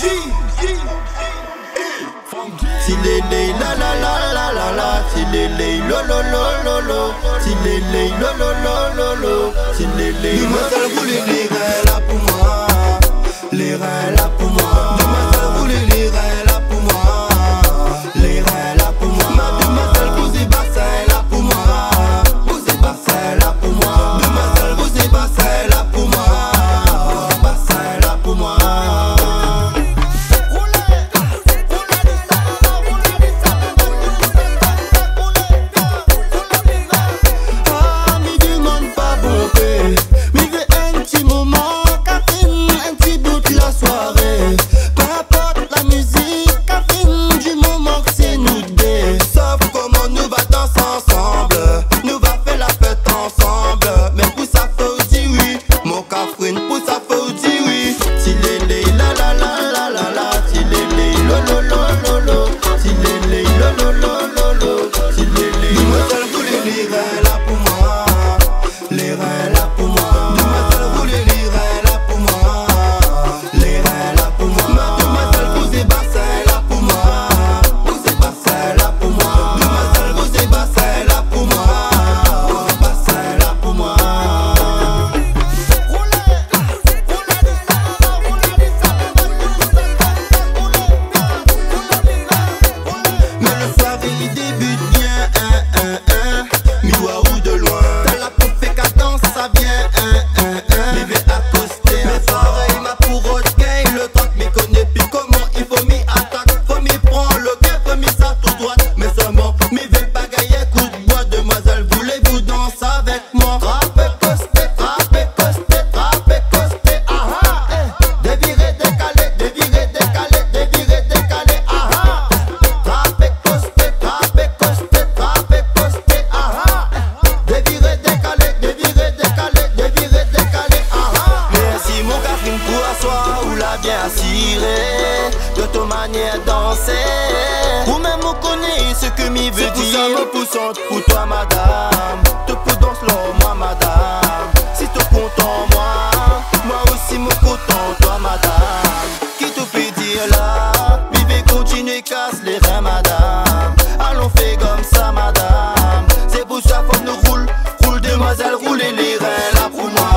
Tilele la la la la la la, tilele lo lo lo lo lo, tilele lo lo lo lo lo, tilele. Demoiselle voulait les reins là pour moi, les reins là pour moi. Demoiselle voulait les reins là pour moi, les reins là pour moi. Ma demoiselle vous bassin là pour moi, vous bassin là pour moi. Demoiselle vous bassin là pour moi, bassin là pour moi. Bien ciré, de ton manière danser, ou même on connaît ce que m'y veut dire. C'est pour ça me poussante pour toi madame, te pour danse l'homme moi madame. Si tu content moi aussi me content toi madame. Qui te fait dire là, vivez continuez casse les reins madame. Allons fait comme ça madame. C'est pour ça faut nous roule demoiselle roulez les reins là pour moi.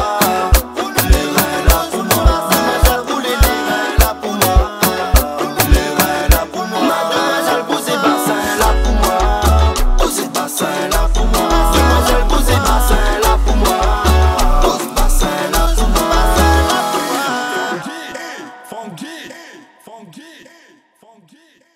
Funky.